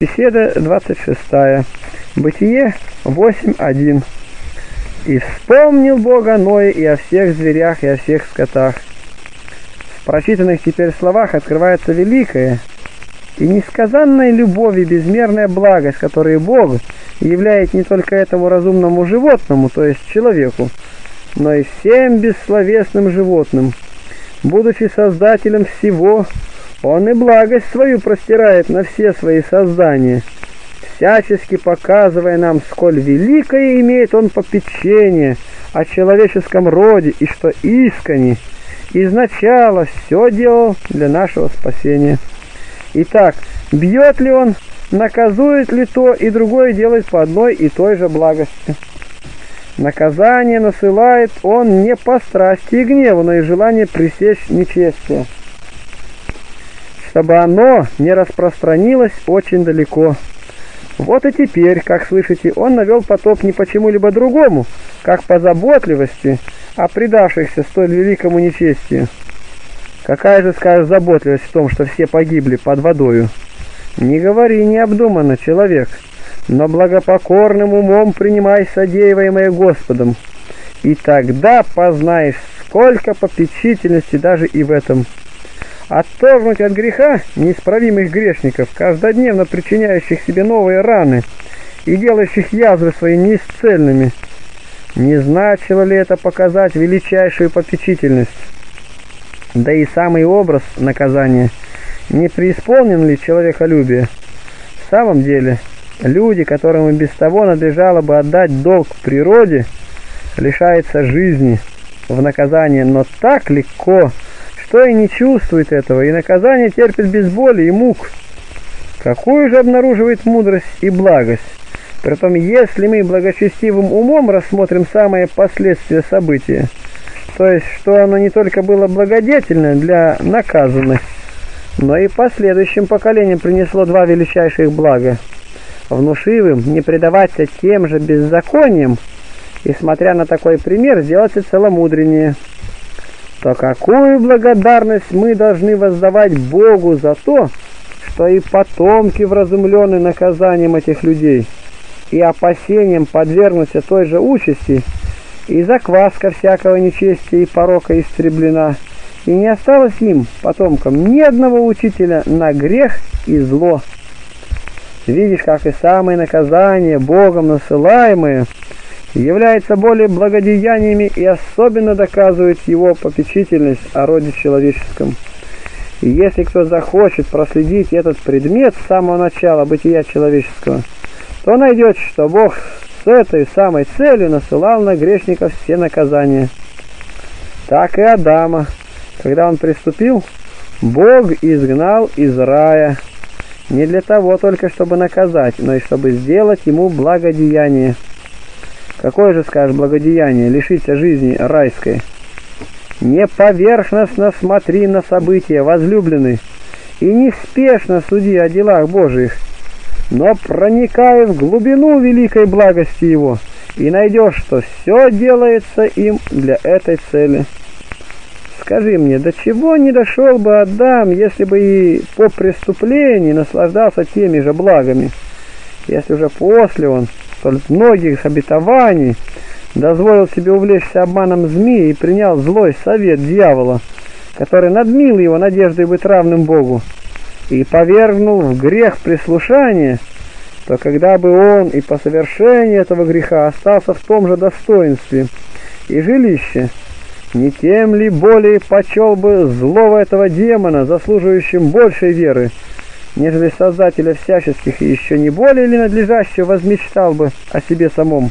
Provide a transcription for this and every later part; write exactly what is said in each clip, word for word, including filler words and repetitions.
Беседа двадцать шестая. Бытие восемь один. «И вспомнил Бог о Ное и о всех зверях, и о всех скотах». В прочитанных теперь словах открывается великая и несказанная любовь и безмерная благость, которые Бог являет не только этому разумному животному, то есть человеку, но и всем бессловесным животным. Будучи создателем всего, Он и благость свою простирает на все свои создания, всячески показывая нам, сколь великое имеет Он попечение о человеческом роде, и что искренне, изначало все делал для нашего спасения. Итак, бьет ли Он, наказует ли то и другое делает по одной и той же благости? Наказание насылает Он не по страсти и гневу, но и желание пресечь нечестие, чтобы оно не распространилось очень далеко. Вот и теперь, как слышите, Он навел потоп не почему-либо другому, как по заботливости о предавшихся столь великому нечестию. Какая же, скажешь, заботливость в том, что все погибли под водою? Не говори необдуманно, человек, но благопокорным умом принимай содеиваемое Господом, и тогда познаешь, сколько попечительности даже и в этом. Отторгнуть от греха неисправимых грешников, каждодневно причиняющих себе новые раны и делающих язвы свои неисцельными, не значило ли это показать величайшую попечительность? Да и самый образ наказания не преисполнен ли человеколюбие? В самом деле, люди, которым и без того надлежало бы отдать долг природе, лишаются жизни в наказание, но так легко, что и не чувствует этого, и наказание терпит без боли и мук. Какую же обнаруживает мудрость и благость? Притом, если мы благочестивым умом рассмотрим самые последствия события, то есть, что оно не только было благодетельно для наказанных, но и последующим поколениям принесло два величайших блага, внушив им не предаваться тем же беззакониям, и, смотря на такой пример, сделаться целомудреннее, то какую благодарность мы должны воздавать Богу за то, что и потомки вразумлены наказанием этих людей, и опасением подвергнуться той же участи, и закваска всякого нечестия и порока истреблена, и не осталось им, потомкам, ни одного учителя на грех и зло. Видишь, как и самые наказания, Богом насылаемые, являются более благодеяниями и особенно доказывают Его попечительность о роде человеческом. И если кто захочет проследить этот предмет с самого начала бытия человеческого, то найдет, что Бог с этой самой целью насылал на грешников все наказания. Так и Адама, когда он приступил, Бог изгнал из рая, не для того только, чтобы наказать, но и чтобы сделать ему благодеяние. Какое же, скажешь, благодеяние лишиться жизни райской? Не поверхностно смотри на события, возлюбленный, и не спешно суди о делах Божиих, но проникай в глубину великой благости Его, и найдешь, что все делается им для этой цели. Скажи мне, до чего не дошел бы Адам, если бы и по преступлении наслаждался теми же благами, если уже после он столь многих обетований дозволил себе увлечься обманом змеи и принял злой совет дьявола, который надмил его надеждой быть равным Богу, и повергнул в грех прислушания, то когда бы он и по совершении этого греха остался в том же достоинстве и жилище, не тем ли более почел бы злого этого демона, заслуживающим большей веры, нежели Создателя всяческих, и еще не более ли надлежащего возмечтал бы о себе самом?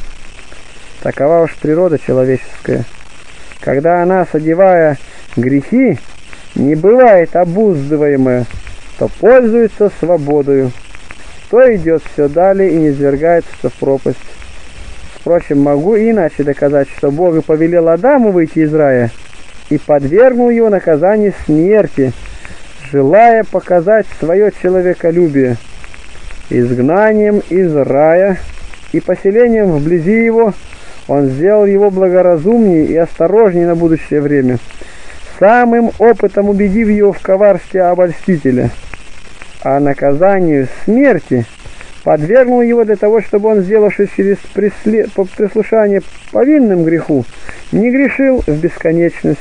Такова уж природа человеческая. Когда она, содевая грехи, не бывает обуздываемая, то пользуется свободою, то идет все далее и не низвергается в пропасть. Впрочем, могу иначе доказать, что Бог и повелел Адаму выйти из рая и подвергнул его наказанию смерти, желая показать свое человеколюбие. Изгнанием из рая и поселением вблизи его Он сделал его благоразумнее и осторожнее на будущее время, самым опытом убедив его в коварстве обольстителя. А наказанию смерти подвергнул его для того, чтобы он, сделавшись через присле... прислушание повинным греху, не грешил в бесконечность.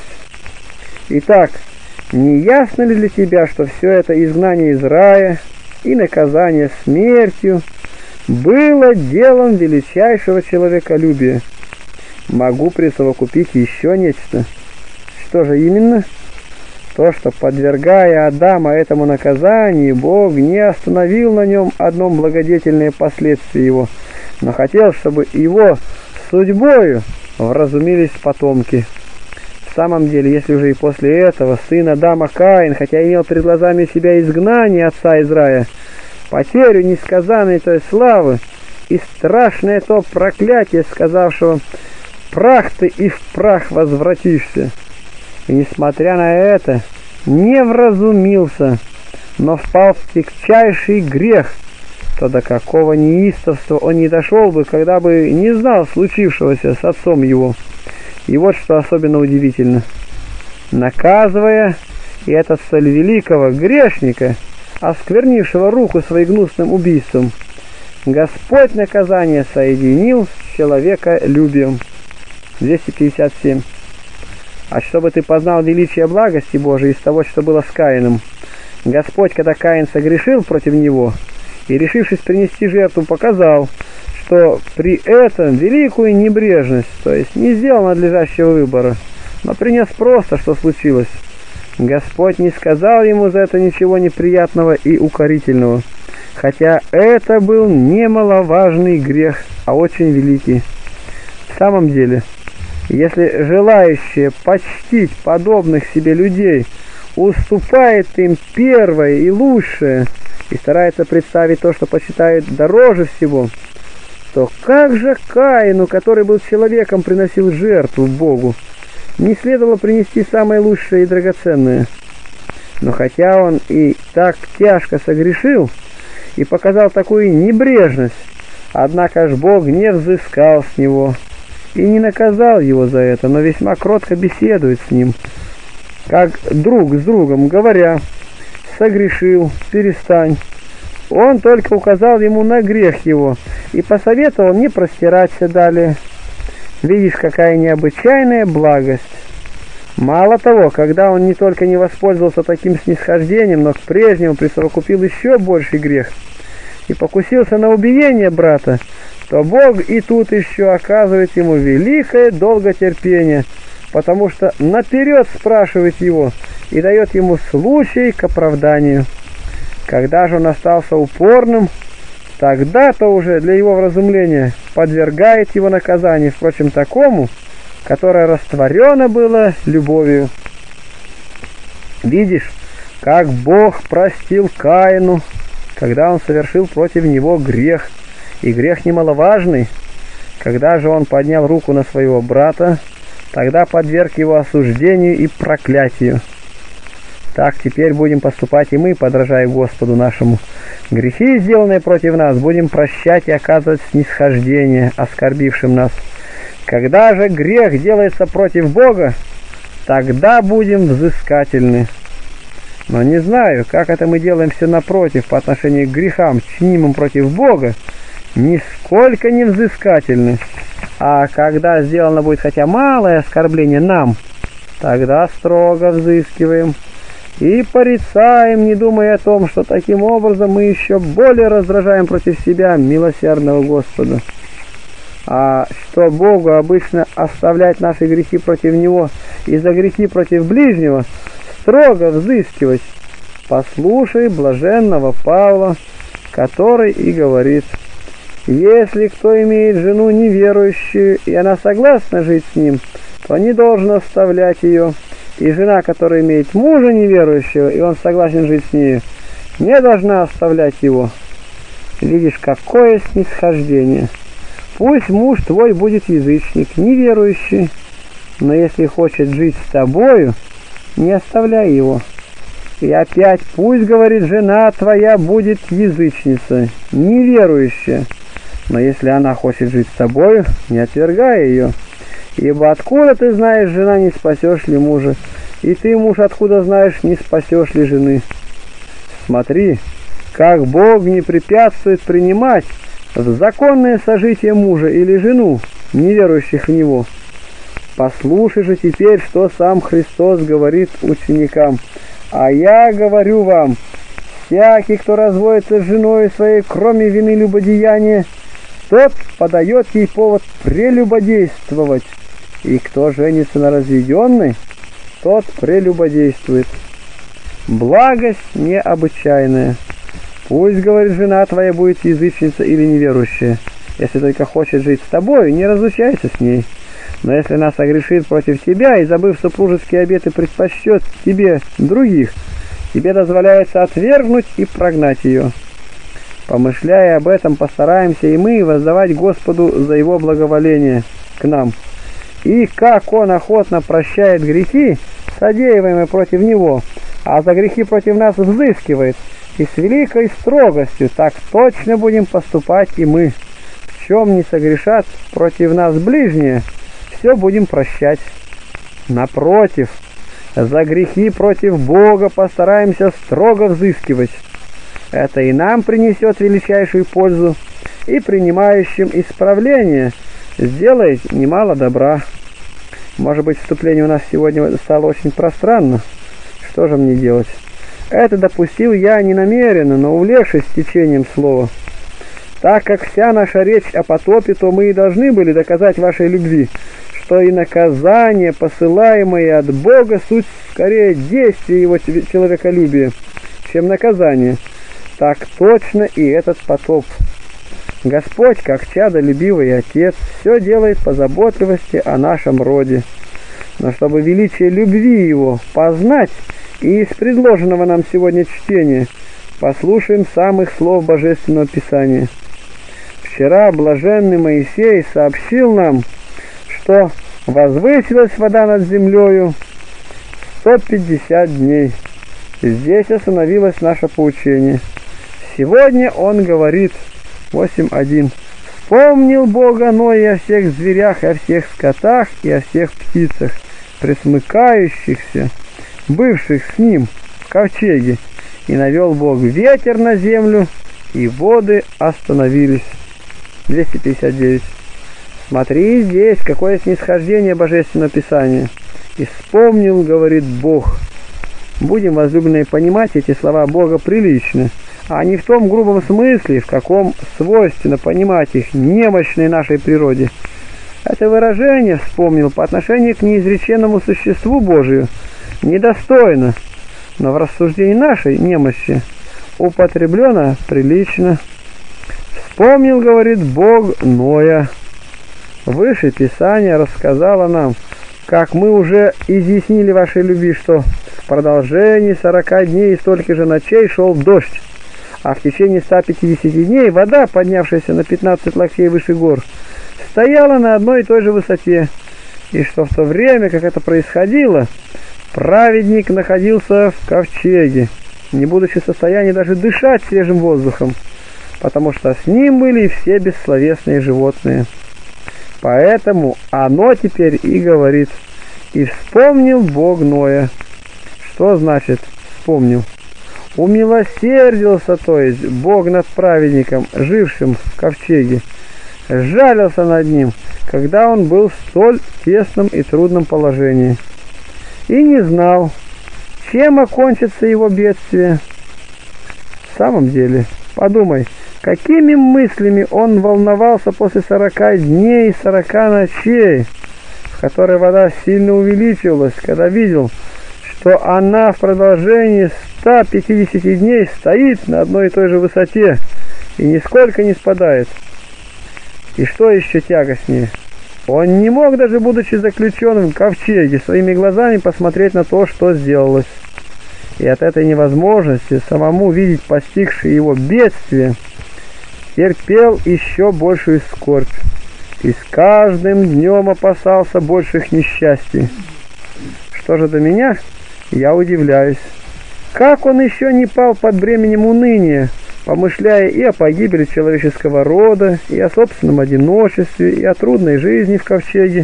Итак, не ясно ли для тебя, что все это изгнание из рая и наказание смертью было делом величайшего человеколюбия? Могу присовокупить еще нечто. Что же именно? То, что, подвергая Адама этому наказанию, Бог не остановил на нем одном благодетельное последствие его, но хотел, чтобы его судьбою вразумились потомки. В самом деле, если уже и после этого сын Адама Каин, хотя имел перед глазами себя изгнание отца из рая, потерю несказанной той славы и страшное то проклятие, сказавшего «прах ты и в прах возвратишься», и, несмотря на это, не вразумился, но впал в тягчайший грех, то до какого неистовства он не дошел бы, когда бы не знал случившегося с отцом его. И вот что особенно удивительно. Наказывая и это столь великого грешника, осквернившего руку своим гнусным убийством, Господь наказание соединил с человеколюбием. двести пятьдесят семь. А чтобы ты познал величие благости Божией из того, что было с Каином, Господь, когда Каин согрешил против него, и, решившись принести жертву, показал, что при этом великую небрежность, то есть не сделал надлежащего выбора, но принес просто, что случилось. Господь не сказал ему за это ничего неприятного и укорительного, хотя это был немаловажный грех, а очень великий. В самом деле, если желающие почтить подобных себе людей уступает им первое и лучшее и старается представить то, что почитает дороже всего, то как же Каину, который был человеком, приносил жертву Богу, не следовало принести самое лучшее и драгоценное? Но хотя он и так тяжко согрешил и показал такую небрежность, однако ж Бог не взыскал с него и не наказал его за это, но весьма кротко беседует с ним, как друг с другом, говоря: «Согрешил, перестань». Он только указал ему на грех его и посоветовал не простираться далее. Видишь, какая необычайная благость. Мало того, когда он не только не воспользовался таким снисхождением, но к прежнему присовокупил еще больший грех и покусился на убиение брата, то Бог и тут еще оказывает ему великое долготерпение, потому что наперед спрашивает его и дает ему случай к оправданию. Когда же он остался упорным, тогда-то уже для его вразумления подвергает его наказанию, впрочем, такому, которое растворено было любовью. Видишь, как Бог простил Каину, когда он совершил против него грех, и грех немаловажный. Когда же он поднял руку на своего брата, тогда подверг его осуждению и проклятию. Так теперь будем поступать и мы, подражая Господу нашему. Грехи, сделанные против нас, будем прощать и оказывать снисхождение оскорбившим нас. Когда же грех делается против Бога, тогда будем взыскательны. Но не знаю, как это мы делаем все напротив по отношению к грехам, чинимым против Бога, нисколько не взыскательны. А когда сделано будет хотя малое оскорбление нам, тогда строго взыскиваем и порицаем, не думая о том, что таким образом мы еще более раздражаем против себя милосердного Господа. А что Богу обычно оставлять наши грехи против Него и за грехи против ближнего строго взыскивать, послушай блаженного Павла, который и говорит: «Если кто имеет жену неверующую, и она согласна жить с ним, то не должен оставлять ее. И жена, которая имеет мужа неверующего, и он согласен жить с ней, не должна оставлять его». Видишь, какое снисхождение. Пусть муж твой будет язычник, неверующий, но если хочет жить с тобою, не оставляй его. И опять пусть, говорит, жена твоя будет язычница, неверующая, но если она хочет жить с тобою, не отвергай ее. Ибо откуда ты знаешь, жена, не спасешь ли мужа? И ты, муж, откуда знаешь, не спасешь ли жены? Смотри, как Бог не препятствует принимать в законное сожитие мужа или жену, неверующих в Него. Послушай же теперь, что сам Христос говорит ученикам. А я говорю вам, всякий, кто разводится с женой своей, кроме вины любодеяния, тот подает ей повод прелюбодействовать, и кто женится на разведенной, тот прелюбодействует. Благость необычайная. Пусть, говорит, жена твоя будет язычница или неверующая. Если только хочет жить с тобой, не разлучайся с ней. Но если она согрешит против тебя и, забыв супружеские обеты, предпочтет тебе других, тебе дозволяется отвергнуть и прогнать ее. Помышляя об этом, постараемся и мы воздавать Господу за Его благоволение к нам. И как Он охотно прощает грехи, содеянные против Него, а за грехи против нас взыскивает, и с великой строгостью так точно будем поступать и мы. В чем не согрешат против нас ближние, все будем прощать. Напротив, за грехи против Бога постараемся строго взыскивать. Это и нам принесет величайшую пользу, и принимающим исправление сделает немало добра. Может быть, вступление у нас сегодня стало очень пространно. Что же мне делать? Это допустил я не намеренно, но увлекшись течением слова. Так как вся наша речь о потопе, то мы и должны были доказать вашей любви, что и наказание, посылаемое от Бога, суть скорее действие Его человеколюбия, чем наказание. Так точно и этот потоп. Господь, как чадолюбивый Отец, все делает по заботливости о нашем роде. Но чтобы величие любви Его познать, и из предложенного нам сегодня чтения послушаем самых слов Божественного Писания. Вчера блаженный Моисей сообщил нам, что возвысилась вода над землею сто пятьдесят дней. Здесь остановилось наше поучение. Сегодня он говорит, восемь один. «Вспомнил Бог о Ное, о всех зверях, о всех скотах и о всех птицах, пресмыкающихся, бывших с ним в ковчеге, и навел Бог ветер на землю, и воды остановились». двести пятьдесят девять. Смотри здесь, какое снисхождение Божественного Писания. «И вспомнил, говорит Бог». Будем, возлюбленные, понимать эти слова Бога прилично, а не в том грубом смысле, в каком свойственно понимать их немощной нашей природе. Это выражение «вспомнил» по отношению к неизреченному существу Божию недостойно, но в рассуждении нашей немощи употреблено прилично. «Вспомнил, говорит Бог, Ноя». Выше Писание рассказало нам, как мы уже изъяснили вашей любви, что в продолжении сорока дней и столько же ночей шел дождь, а в течение ста пятидесяти дней вода, поднявшаяся на пятнадцать локтей выше гор, стояла на одной и той же высоте, и что в то время, как это происходило, праведник находился в ковчеге, не будучи в состоянии даже дышать свежим воздухом, потому что с ним были все бессловесные животные. Поэтому оно теперь и говорит: «И вспомнил Бог Ноя». Что значит «вспомнил»? Умилосердился, то есть Бог над праведником, жившим в ковчеге, сжалился над ним, когда он был в столь тесном и трудном положении, и не знал, чем окончится его бедствие. В самом деле, подумай, какими мыслями он волновался после сорока дней и сорока ночей, в которой вода сильно увеличивалась, когда видел, что она в продолжении ста пятидесяти дней стоит на одной и той же высоте и нисколько не спадает. И что еще тягостнее? Он не мог, даже будучи заключенным в ковчеге, своими глазами посмотреть на то, что сделалось. И от этой невозможности самому видеть постигшее его бедствие, терпел еще большую скорбь и с каждым днем опасался больших несчастий. Что же до меня, я удивляюсь, как он еще не пал под бременем уныния, помышляя и о погибели человеческого рода, и о собственном одиночестве, и о трудной жизни в ковчеге.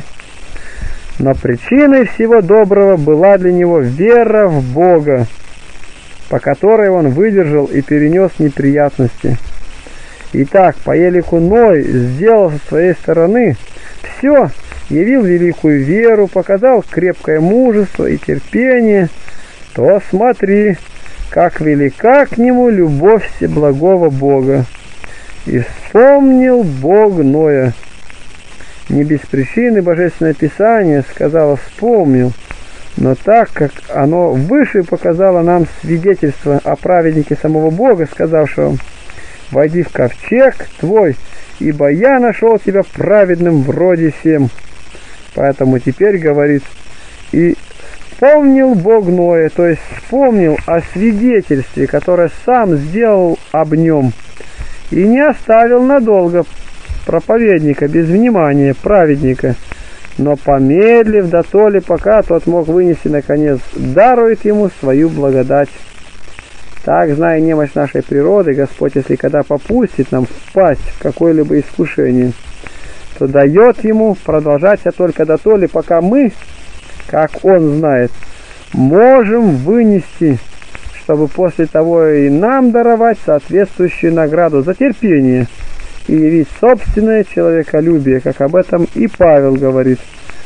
Но причиной всего доброго была для него вера в Бога, по которой он выдержал и перенес неприятности. Итак, по елику Ной сделал со своей стороны все, явил великую веру, показал крепкое мужество и терпение, то смотри, как велика к нему любовь всеблагого Бога. И вспомнил Бог Ноя. Не без причины Божественное Писание сказало «вспомнил», но так как оно выше показало нам свидетельство о праведнике самого Бога, сказавшего «войди в ковчег твой, ибо я нашел тебя праведным вроде всем». Поэтому теперь говорит «и вспомнил Бог Ноя», то есть вспомнил о свидетельстве, которое сам сделал об нем, и не оставил надолго проповедника без внимания, праведника, но помедлив дотоле, пока тот мог вынести наконец, дарует ему свою благодать. Так, зная немощь нашей природы, Господь, если когда попустит нам впасть в какое-либо искушение, то дает ему продолжать только дотоле, пока мы, как Он знает, можем вынести, чтобы после того и нам даровать соответствующую награду за терпение и явить собственное человеколюбие, как об этом и Павел говорит.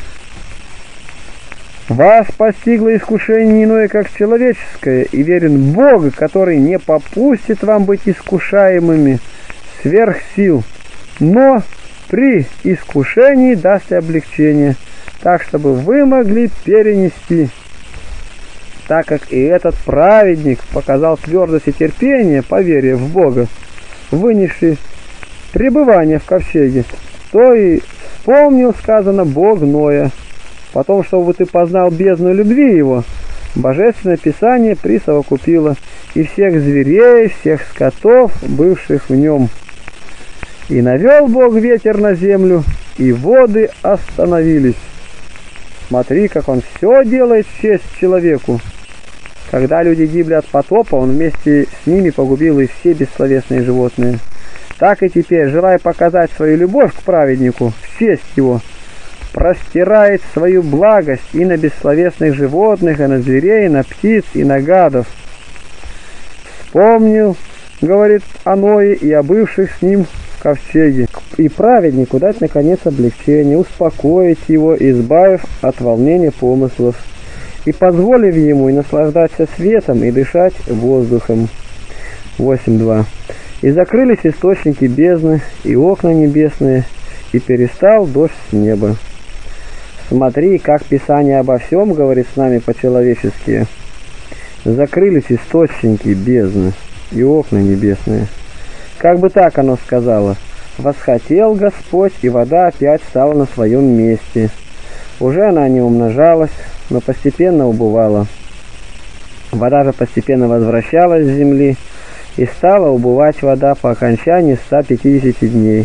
«Вас постигло искушение не иное, как человеческое, и верен Бог, который не попустит вам быть искушаемыми сверх сил, но при искушении даст облегчение, так, чтобы вы могли перенести». Так как и этот праведник показал твердость и терпение по вере в Бога, вынесший пребывание в ковчеге, то и вспомнил, сказано, Бог Ноя. Потом, чтобы ты познал бездну любви его, Божественное Писание присовокупило и всех зверей, всех скотов, бывших в нем. И навел Бог ветер на землю, и воды остановились. Смотри, как он все делает в честь человеку. Когда люди гибли от потопа, он вместе с ними погубил и все бессловесные животные. Так и теперь, желая показать свою любовь к праведнику, в честь его, простирает свою благость и на бессловесных животных, и на зверей, и на птиц, и на гадов. Вспомнил, говорит о Ное и о бывших с ним в ковчеге, и праведнику дать наконец облегчение, успокоить его, избавив от волнения помыслов, и позволив ему и наслаждаться светом, и дышать воздухом. восемь два. И закрылись источники бездны, и окна небесные, и перестал дождь с неба. Смотри, как Писание обо всем говорит с нами по-человечески. Закрылись источники бездны, и окна небесные. Как бы так оно сказало: «Восхотел Господь, и вода опять стала на своем месте». Уже она не умножалась, но постепенно убывала. Вода же постепенно возвращалась с земли, и стала убывать вода по окончании ста пятидесяти дней.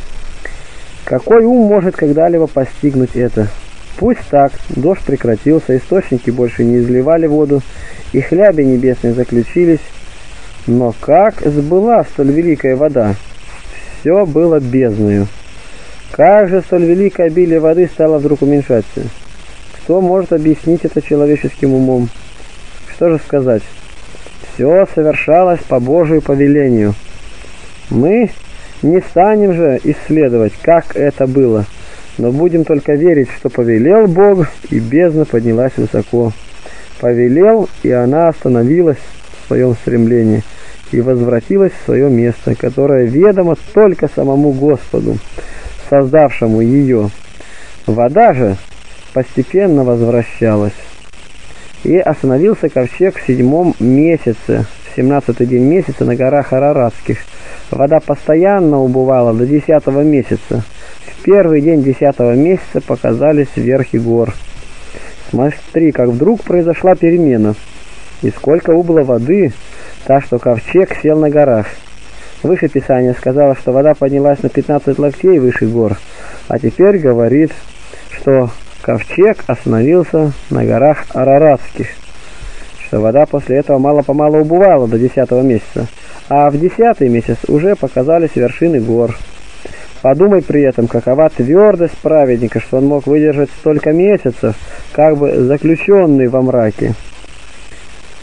Какой ум может когда-либо постигнуть это? Пусть так, дождь прекратился, источники больше не изливали воду, и хляби небесные заключились. Но как сбыла столь великая вода? Все было бездною. Как же столь великое обилие воды стало вдруг уменьшаться? Кто может объяснить это человеческим умом? Что же сказать? Все совершалось по Божию повелению. Мы не станем же исследовать, как это было, но будем только верить, что повелел Бог, и бездна поднялась высоко. Повелел, и она остановилась в своем стремлении и возвратилась в свое место, которое ведомо только самому Господу, создавшему ее. Вода же постепенно возвращалась. И остановился ковчег в седьмом месяце, в семнадцатый день месяца на горах Араратских. Вода постоянно убывала до десятого месяца. В первый день десятого месяца показались верхи гор. Смотри, как вдруг произошла перемена. И сколько убыло воды, так что ковчег сел на горах. Выше Писание сказало, что вода поднялась на пятнадцать локтей выше гор, а теперь говорит, что ковчег остановился на горах Араратских, что вода после этого мало-помалу убывала до десятого месяца, а в десятый месяц уже показались вершины гор. Подумай при этом, какова твердость праведника, что он мог выдержать столько месяцев, как бы заключенный во мраке.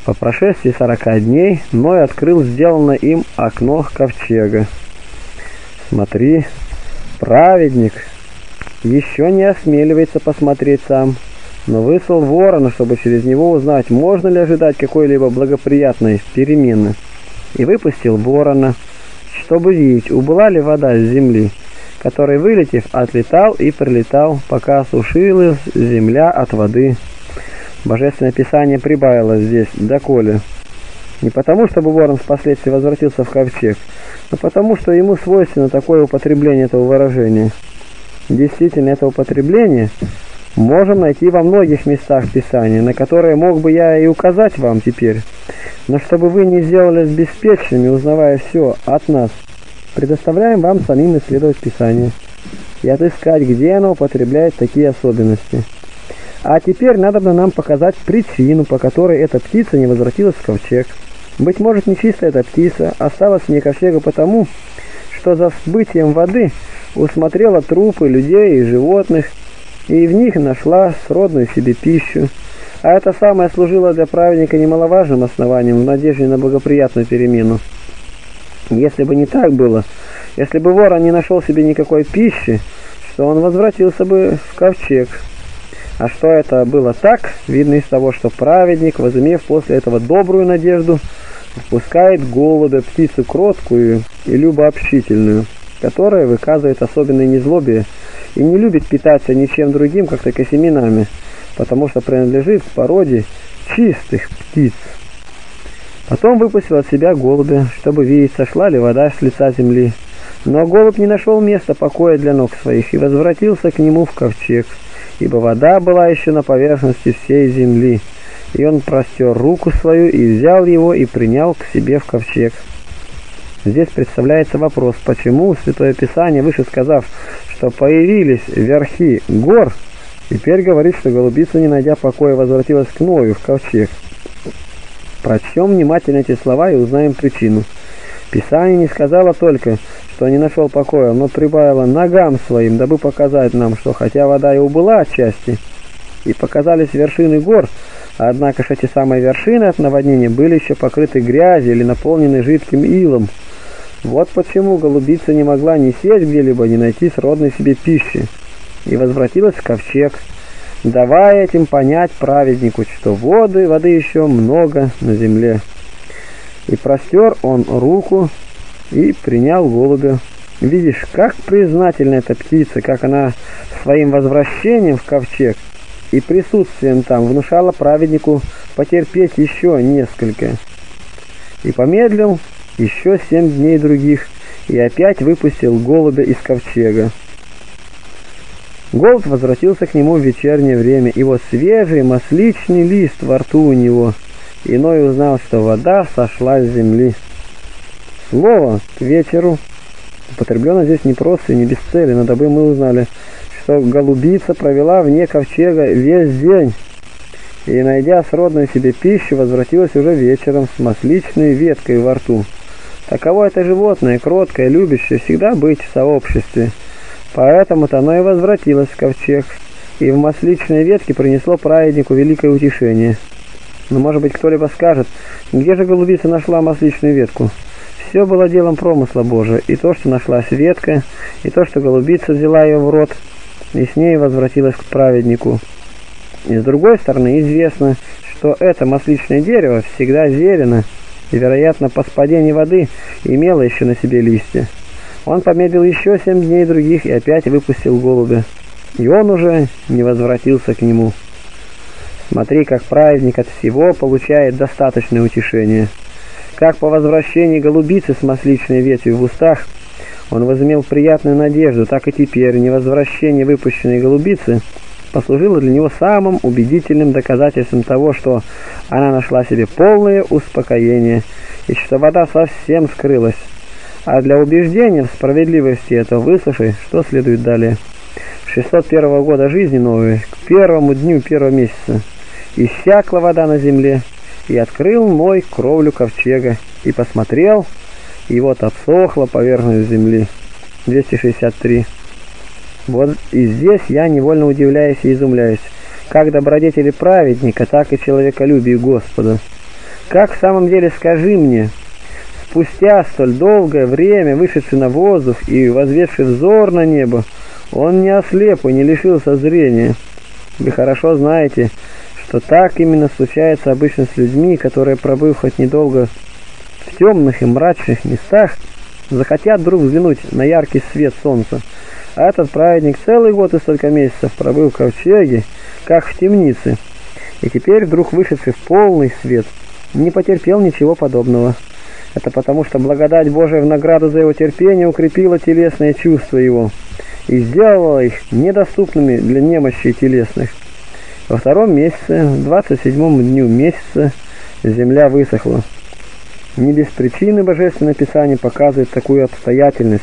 По прошествии сорока дней Ной открыл сделанное им окно ковчега. Смотри, праведник еще не осмеливается посмотреть сам, но выслал ворона, чтобы через него узнать, можно ли ожидать какой-либо благоприятной перемены. И выпустил ворона, чтобы видеть, убыла ли вода с земли, который, вылетев, отлетал и прилетал, пока осушилась земля от воды. Божественное Писание прибавило здесь «доколе». Не потому, чтобы ворон впоследствии возвратился в ковчег, но потому, что ему свойственно такое употребление этого выражения. Действительно, это употребление можем найти во многих местах Писания, на которые мог бы я и указать вам теперь. Но чтобы вы не сделались беспечными, узнавая все от нас, предоставляем вам самим исследовать Писание и отыскать, где оно употребляет такие особенности. А теперь надо бы нам показать причину, по которой эта птица не возвратилась в ковчег. Быть может, нечистая эта птица осталась вне ковчега потому, что за сбытием воды усмотрела трупы людей и животных, и в них нашла сродную себе пищу. А это самое служило для праведника немаловажным основанием в надежде на благоприятную перемену. Если бы не так было, если бы ворон не нашел себе никакой пищи, что он возвратился бы в ковчег. А что это было так, видно из того, что праведник, возымев после этого добрую надежду, впускает голубя, птицу кроткую и любообщительную, которая выказывает особенное незлобие и не любит питаться ничем другим, как только семенами, потому что принадлежит к породе чистых птиц. Потом выпустил от себя голубя, чтобы видеть, сошла ли вода с лица земли. Но голубь не нашел места покоя для ног своих и возвратился к нему в ковчег, ибо вода была еще на поверхности всей земли. И он простер руку свою и взял его и принял к себе в ковчег. Здесь представляется вопрос, почему Святое Писание, выше сказав, что появились верхи гор, теперь говорит, что голубица, не найдя покоя, возвратилась к Ною в ковчег. Прочтем внимательно эти слова и узнаем причину. Писание не сказало только, что не нашел покоя, но прибавило ногам своим, дабы показать нам, что хотя вода и убыла отчасти, и показались вершины гор, однако же эти самые вершины от наводнения были еще покрыты грязью или наполнены жидким илом. Вот почему голубица не могла ни сесть где-либо, ни найти сродной себе пищи, и возвратилась в ковчег, давая этим понять праведнику, что воды, воды еще много на земле. И простер он руку и принял голубя. Видишь, как признательна эта птица, как она своим возвращением в ковчег и присутствием там внушала праведнику потерпеть еще несколько. И помедлил еще семь дней других, и опять выпустил голубя из ковчега. Голубь возвратился к нему в вечернее время, и вот свежий масличный лист во рту у него. Иной узнал, что вода сошла с земли. Слово «к вечеру» употреблено здесь не просто и не без цели, но дабы мы узнали, что голубица провела вне ковчега весь день, и, найдя сродную себе пищу, возвратилась уже вечером с масличной веткой во рту. Таково это животное, кроткое, любящее всегда быть в сообществе. Поэтому-то оно и возвратилось в ковчег, и в масличной ветке принесло праведнику великое утешение. Но, может быть, кто-либо скажет, где же голубица нашла масличную ветку? Все было делом промысла Божия, и то, что нашлась ветка, и то, что голубица взяла ее в рот, и с ней возвратилась к праведнику. И с другой стороны, известно, что это масличное дерево всегда зелено, и, вероятно, по спадении воды имело еще на себе листья. Он помедлил еще семь дней других и опять выпустил голубя, и он уже не возвратился к нему. Смотри, как праведник от всего получает достаточное утешение. Как по возвращении голубицы с масличной ветвью в устах он возымел приятную надежду, так и теперь невозвращение выпущенной голубицы послужило для него самым убедительным доказательством того, что она нашла себе полное успокоение и что вода совсем скрылась. А для убеждения в справедливости этого выслушай, что следует далее. шестьсот первого года жизни Новой, к первому дню первого месяца, иссякла вода на земле, и открыл Ной кровлю ковчега, и посмотрел, и вот обсохла поверхность земли. двести шестьдесят три. Вот и здесь я невольно удивляюсь и изумляюсь, как добродетели праведника, так и человеколюбию Господа. Как в самом деле, скажи мне, спустя столь долгое время, вышедший на воздух и возведший взор на небо, он не ослеп и не лишился зрения? Вы хорошо знаете, что так именно случается обычно с людьми, которые, пробыв хоть недолго в темных и мрачных местах, захотят вдруг взглянуть на яркий свет солнца. А этот праведник целый год и столько месяцев пробыл в ковчеге, как в темнице, и теперь, вдруг вышедший в полный свет, не потерпел ничего подобного. Это потому, что благодать Божия в награду за его терпение укрепила телесные чувства его и сделала их недоступными для немощей телесных. Во втором месяце, в двадцать седьмом дню месяца, земля высохла. Не без причины Божественное Писание показывает такую обстоятельность,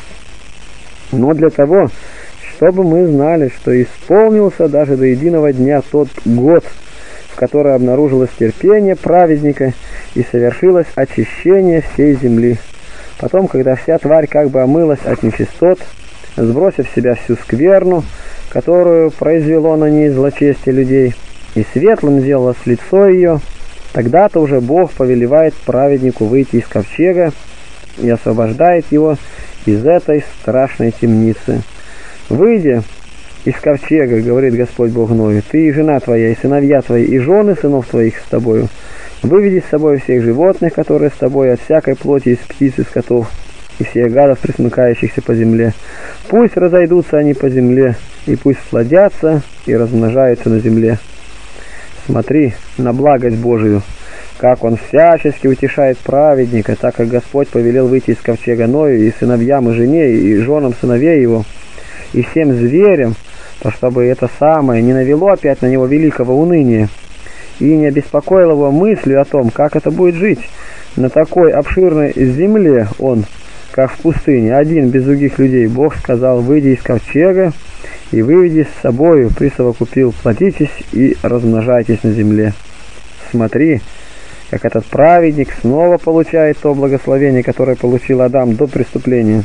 но для того, чтобы мы знали, что исполнился даже до единого дня тот год, в который обнаружилось терпение праведника и совершилось очищение всей земли. Потом, когда вся тварь как бы омылась от нечистот, сбросив в себя всю скверну, которую произвело на ней злочестие людей, и светлым сделалось лицо ее, тогда-то уже Бог повелевает праведнику выйти из ковчега и освобождает его из этой страшной темницы. «Выйди из ковчега, — говорит Господь Бог Ною, — ты и жена твоя, и сыновья твои, и жены сынов твоих с тобою. Выведи с собой всех животных, которые с тобой, от всякой плоти из птиц и скотов, и всех гадов, пресмыкающихся по земле. Пусть разойдутся они по земле, и пусть плодятся и размножаются на земле». Смотри на благость Божию, как Он всячески утешает праведника, так как Господь повелел выйти из ковчега Ною и сыновьям, и жене, и женам сыновей его, и всем зверям, то чтобы это самое не навело опять на него великого уныния, и не обеспокоило его мыслью о том, как это будет жить на такой обширной земле он, как в пустыне, один без других людей. Бог сказал: выйди из ковчега и выведи с собою, присовокупил, плодитесь и размножайтесь на земле. Смотри, как этот праведник снова получает то благословение, которое получил Адам до преступления.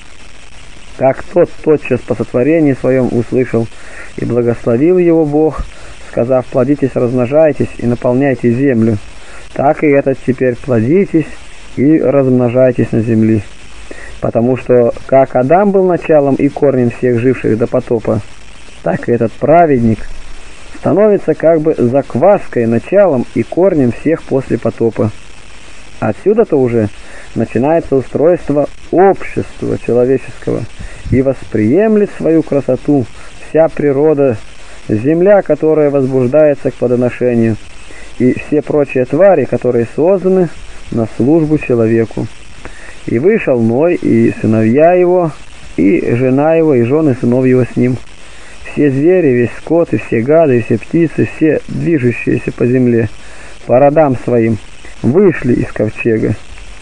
Как тот тотчас по сотворении своем услышал, и благословил его Бог, сказав: плодитесь, размножайтесь и наполняйте землю, так и этот теперь: плодитесь и размножайтесь на земле. Потому что как Адам был началом и корнем всех живших до потопа, так и этот праведник становится как бы закваской, началом и корнем всех после потопа. Отсюда-то уже начинается устройство общества человеческого, и восприемлет свою красоту вся природа, земля, которая возбуждается к плодоношению, и все прочие твари, которые созданы на службу человеку. И вышел Ной, и сыновья его, и жена его, и жены сынов его с ним. Все звери, весь скот, и все гады, и все птицы, все движущиеся по земле, по родам своим, вышли из ковчега.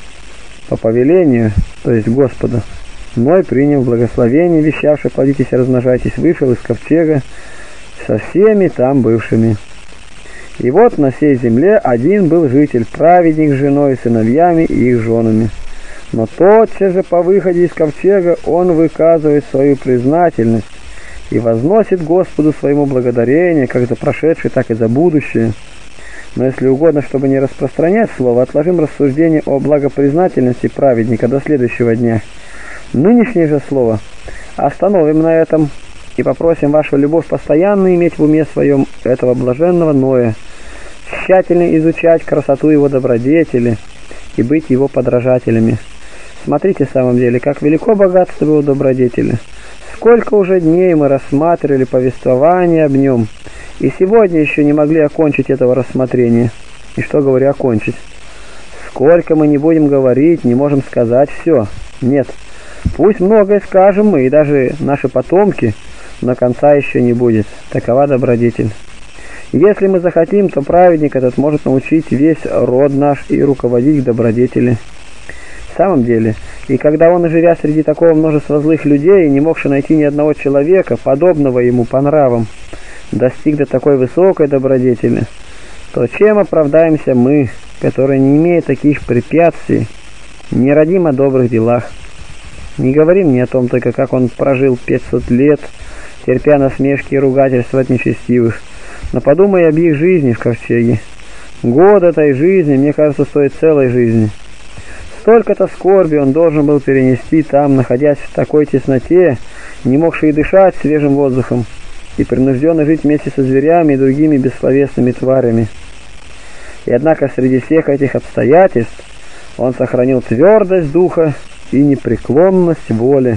По повелению, то есть Господа, Ной, приняв благословение, вещавший: плодитесь и размножайтесь, вышел из ковчега со всеми там бывшими. И вот на сей земле один был житель, праведник с женой, сыновьями и их женами. Но тотчас же по выходе из ковчега он выказывает свою признательность и возносит Господу своему благодарение, как за прошедшее, так и за будущее. Но если угодно, чтобы не распространять слово, отложим рассуждение о благопризнательности праведника до следующего дня. Нынешнее же слово остановим на этом и попросим вашу любовь постоянно иметь в уме своем этого блаженного Ноя, тщательно изучать красоту его добродетели и быть его подражателями. Смотрите, в самом деле, как велико богатство его добродетели. Сколько уже дней мы рассматривали повествование об нем, и сегодня еще не могли окончить этого рассмотрения. И что, говорю, окончить? Сколько мы не будем говорить, не можем сказать все. Нет, пусть многое скажем мы, и даже наши потомки, но конца еще не будет. Такова добродетель. Если мы захотим, то праведник этот может научить весь род наш и руководить к добродетели. В самом деле, и когда он, живя среди такого множества злых людей, не могши найти ни одного человека, подобного ему по нравам, достиг до такой высокой добродетели, то чем оправдаемся мы, которые, не имея таких препятствий, не родим о добрых делах? Не говорим ни о том только, как он прожил пятьсот лет, терпя насмешки и ругательства от нечестивых, но подумай об их жизни в ковчеге. Год этой жизни, мне кажется, стоит целой жизни. Столько-то скорби он должен был перенести там, находясь в такой тесноте, не могший дышать свежим воздухом, и принужденно жить вместе со зверями и другими бессловесными тварями. И однако среди всех этих обстоятельств он сохранил твердость духа и непреклонность воли,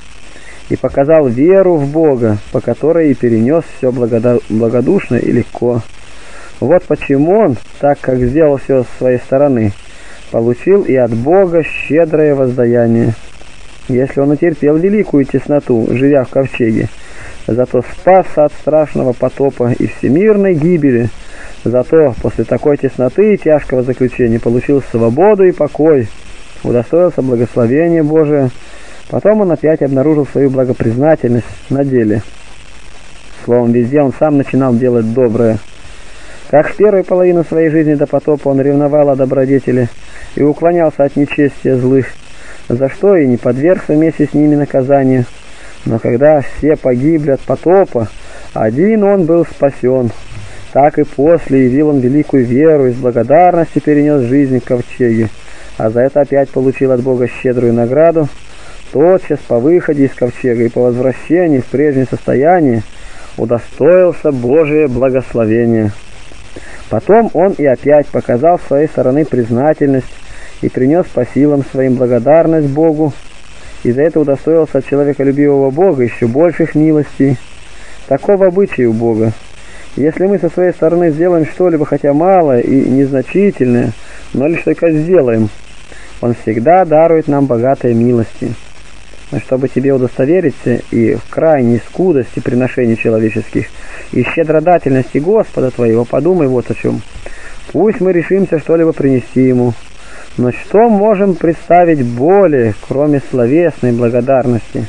и показал веру в Бога, по которой и перенес все благодушно и легко. Вот почему он, так как сделал все с своей стороны, получил и от Бога щедрое воздаяние. Если он утерпел великую тесноту, живя в ковчеге, зато спасся от страшного потопа и всемирной гибели, зато после такой тесноты и тяжкого заключения получил свободу и покой, удостоился благословения Божия. Потом он опять обнаружил свою благопризнательность на деле. Словом, везде он сам начинал делать доброе. Как в первой половине своей жизни до потопа он ревновал о добродетели и уклонялся от нечестия злых, за что и не подвергся вместе с ними наказанию. Но когда все погибли от потопа, один он был спасен. Так и после явил он великую веру и с благодарностью перенес жизнь в ковчеге, а за это опять получил от Бога щедрую награду. Тотчас по выходе из ковчега и по возвращении в прежнее состояние удостоился Божие благословение. Потом он и опять показал с своей стороны признательность и принес по силам своим благодарность Богу, и за это удостоился от человеколюбивого Бога еще больших милостей. Таков обычай у Бога. Если мы со своей стороны сделаем что-либо, хотя малое и незначительное, но лишь только сделаем, Он всегда дарует нам богатые милости. Но чтобы тебе удостовериться и в крайней скудости приношений человеческих, и щедродательности Господа твоего, подумай вот о чем. Пусть мы решимся что-либо принести Ему, но что можем представить более, кроме словесной благодарности?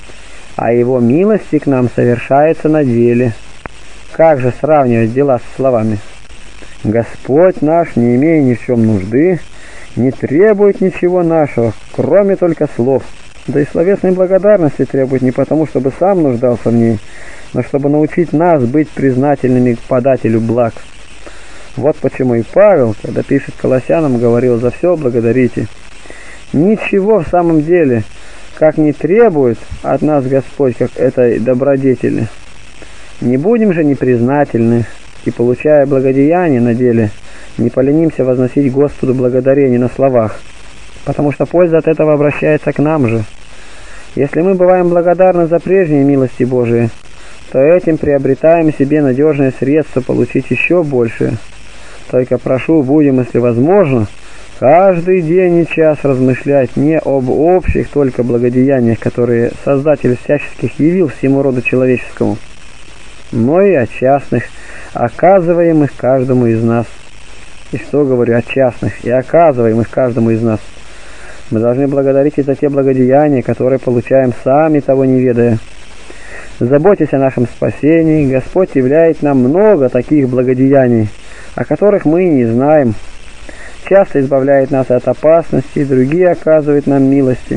А Его милости к нам совершается на деле. Как же сравнивать дела с словами? Господь наш, не имея ни в чем нужды, не требует ничего нашего, кроме только слов. Да и словесной благодарности требует не потому, чтобы сам нуждался в ней, но чтобы научить нас быть признательными к подателю благ. Вот почему и Павел, когда пишет Колоссянам, говорил: «За все благодарите». Ничего в самом деле, как не требует от нас Господь, как этой добродетели. Не будем же непризнательны, и, получая благодеяние на деле, не поленимся возносить Господу благодарение на словах, потому что польза от этого обращается к нам же. Если мы бываем благодарны за прежние милости Божии, то этим приобретаем себе надежное средство получить еще больше. Только прошу, будем, если возможно, каждый день и час размышлять не об общих только благодеяниях, которые Создатель всяческих явил всему роду человеческому, но и о частных, оказываемых каждому из нас. И что говорю о частных и оказываемых каждому из нас? Мы должны благодарить и за те благодеяния, которые получаем сами, того не ведая. Заботьтесь о нашем спасении, Господь являет нам много таких благодеяний, о которых мы не знаем. Часто избавляет нас от опасностей, другие оказывают нам милости.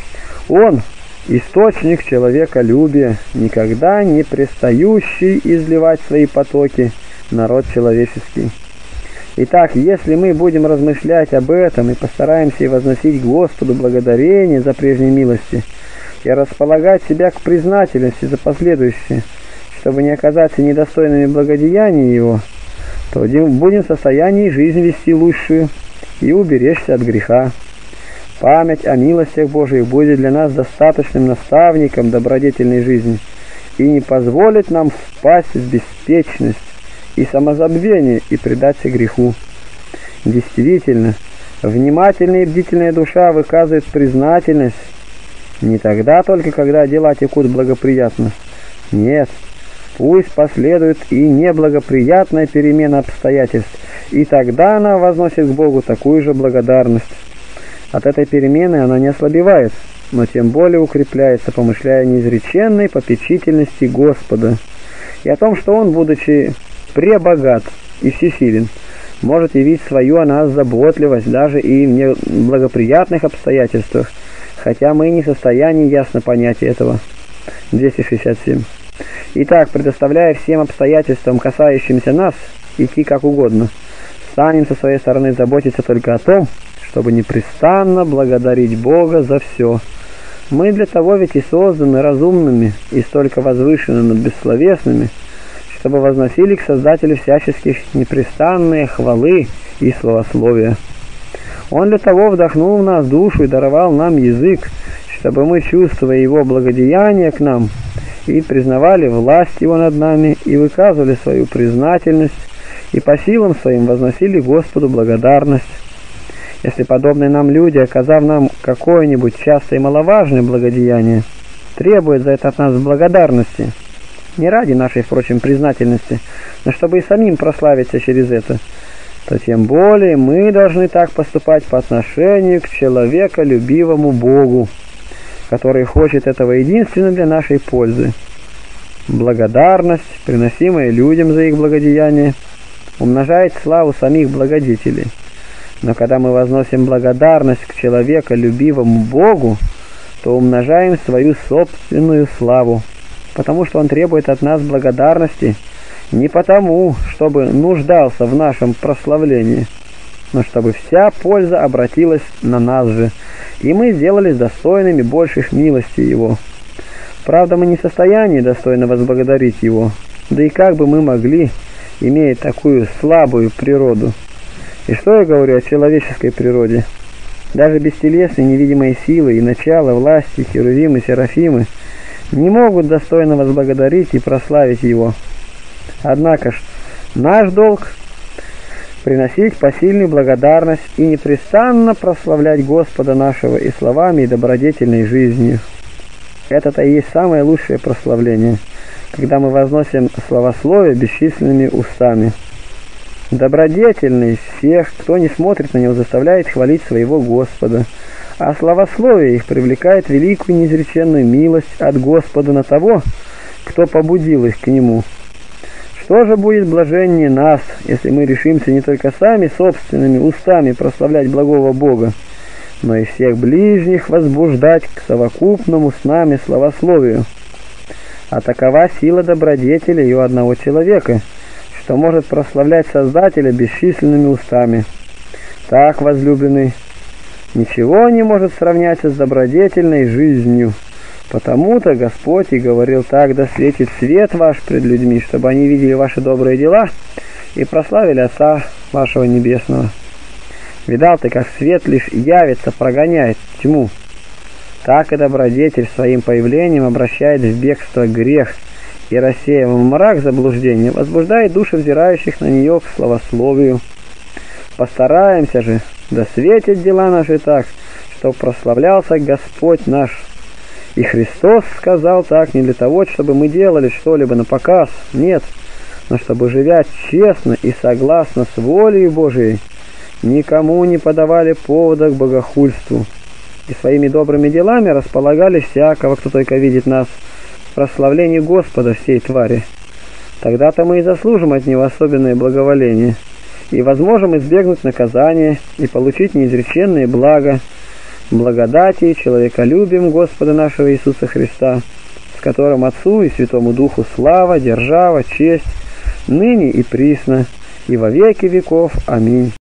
Он – источник человеколюбия, никогда не перестающий изливать свои потоки на род человеческий. Итак, если мы будем размышлять об этом и постараемся и возносить Господу благодарение за прежние милости и располагать себя к признательности за последующие, чтобы не оказаться недостойными благодеяния Его, то будем в состоянии жизнь вести лучшую и уберечься от греха. Память о милостях Божиих будет для нас достаточным наставником добродетельной жизни и не позволит нам впасть в беспечность и самозабвение и предаться греху. Действительно, внимательная и бдительная душа выказывает признательность не тогда только, когда дела текут благоприятно. Нет, пусть последует и неблагоприятная перемена обстоятельств, и тогда она возносит к Богу такую же благодарность. От этой перемены она не ослабевает, но тем более укрепляется, помышляя о неизреченной попечительности Господа и о том, что Он, будучи пребогат и всесилен, может явить свою о нас заботливость даже и в неблагоприятных обстоятельствах, хотя мы не в состоянии ясно понять этого. двести шестьдесят семь. Итак, предоставляя всем обстоятельствам, касающимся нас, идти как угодно, станем со своей стороны заботиться только о том, чтобы непрестанно благодарить Бога за все. Мы для того ведь и созданы разумными и столько возвышены над бессловесными, чтобы возносили к Создателю всяческих непрестанные хвалы и славословия. Он для того вдохнул в нас душу и даровал нам язык, чтобы мы, чувствуя Его благодеяние к нам, и признавали власть Его над нами, и выказывали свою признательность, и по силам своим возносили Господу благодарность. Если подобные нам люди, оказав нам какое-нибудь часто и маловажное благодеяние, требуют за это от нас благодарности, не ради нашей, впрочем, признательности, но чтобы и самим прославиться через это, то тем более мы должны так поступать по отношению к человеколюбивому Богу, который хочет этого единственно для нашей пользы. Благодарность, приносимая людям за их благодеяние, умножает славу самих благодетелей. Но когда мы возносим благодарность к человеколюбивому Богу, то умножаем свою собственную славу, потому что Он требует от нас благодарности не потому, чтобы нуждался в нашем прославлении, но чтобы вся польза обратилась на нас же, и мы сделались достойными больших милостей Его. Правда, мы не в состоянии достойно возблагодарить Его, да и как бы мы могли, имея такую слабую природу. И что я говорю о человеческой природе? Даже бестелесные невидимые силы и начала власти, херувимы, серафимы, не могут достойно возблагодарить и прославить Его. Однако ж, наш долг — приносить посильную благодарность и непрестанно прославлять Господа нашего и словами, и добродетельной жизнью. Это-то и есть самое лучшее прославление, когда мы возносим славословие бесчисленными устами. Добродетельный из всех, кто не смотрит на него, заставляет хвалить своего Господа, а славословие их привлекает великую неизреченную милость от Господа на того, кто побудил их к Нему. Что же будет блаженнее нас, если мы решимся не только сами собственными устами прославлять благого Бога, но и всех ближних возбуждать к совокупному с нами славословию? А такова сила добродетели и у одного человека, что может прославлять Создателя бесчисленными устами. Так, возлюбленный, ничего не может сравняться с добродетельной жизнью. Потому-то Господь и говорил так: да светит свет ваш пред людьми, чтобы они видели ваши добрые дела и прославили Отца вашего Небесного. Видал ты, как свет лишь явится, прогоняет тьму, так и добродетель своим появлением обращает в бегство грех и, рассеяв в мрак заблуждения, возбуждает души взирающих на нее к славословию. Постараемся же, да светят дела наши так, чтобы прославлялся Господь наш. И Христос сказал так не для того, чтобы мы делали что-либо на показ, нет, но чтобы, живя честно и согласно с волей Божией, никому не подавали повода к богохульству, и своими добрыми делами располагали всякого, кто только видит нас, в прославлении Господа всей твари. Тогда-то мы и заслужим от Него особенное благоволение, и возможем избегнуть наказания и получить неизреченные блага, благодати и человеколюбием Господа нашего Иисуса Христа, с которым Отцу и Святому Духу слава, держава, честь, ныне и присно, и во веки веков. Аминь.